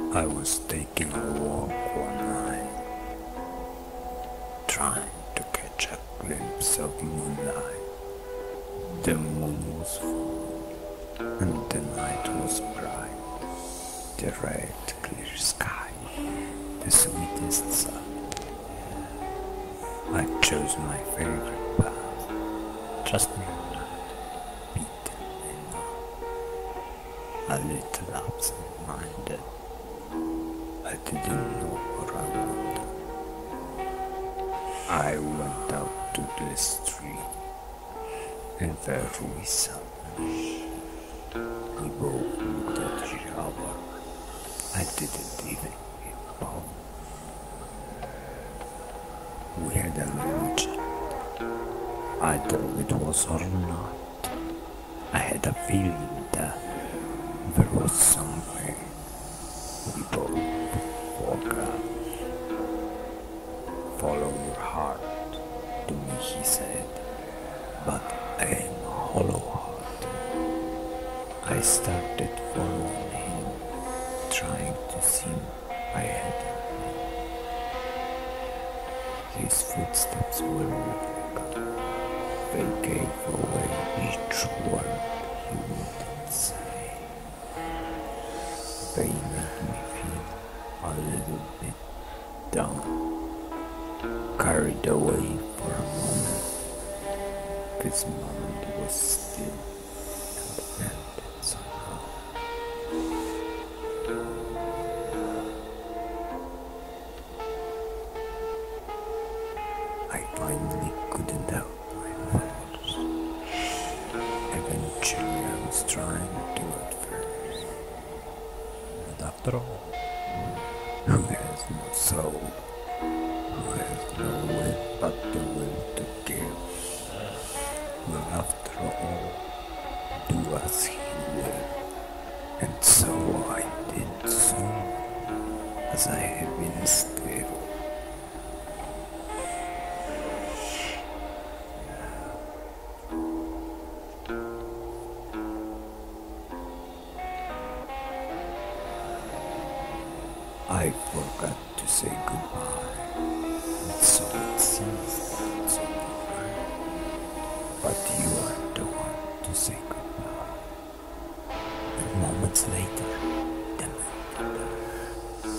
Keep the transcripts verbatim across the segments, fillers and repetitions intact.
I was taking a walk one night, trying to catch a glimpse of moonlight. The moon was full, and the night was bright. The red, clear sky, the sweetest sun. I chose my favorite path. Trust me or not, beaten enough. A little absent-minded. I didn't know what I wanted. I went out to the street, and there we sat. We both looked at each other. I didn't even get both. We had a little chat. I thought it was or not. I had a feeling that there was something we both forgot. Follow your heart, to me he said, but I am hollow-hearted. I started following him, trying to see ahead of me. His footsteps were rhythmical. They gave away each word he wouldn't say. They made me feel a little bit down, carried away for a moment. This moment was still and ended somehow. I finally couldn't help my thoughts. Eventually I was trying to at first. But after all, who has no soul? Who has no will but the will to give? Will after all do as he will. And so I did soon, as I had been still. I forgot to say goodbye, and so it seems that it's over. But you are the one to say goodbye. And moments later, the man died.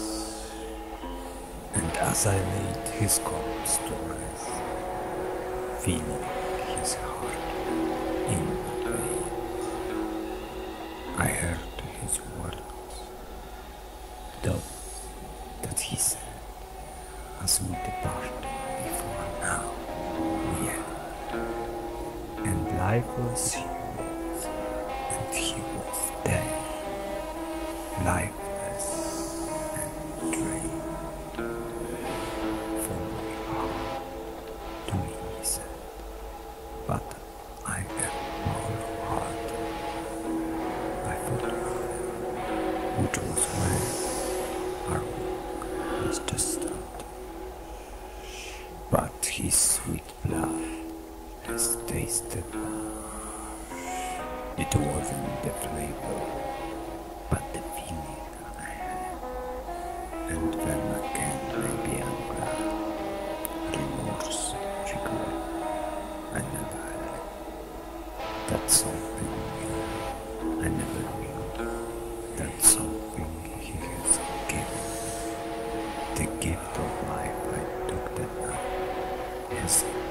And as I laid his corpse to rest, feeling his heart in my veins, I heard his words, though that he said, as we departed before now, we had, and lifeless he was, and he was dead, lifeless and drained. From my heart to me he said, but I am hollow-hearted. I thought, which was when our was just started. But his sweet blood has tasted now. It wasn't the flavor, but the feeling I had. And then again, maybe I'm glad. Remorse, regret, I never had. That's something new. I never knew. That's something he has given. The gift of life I took that night has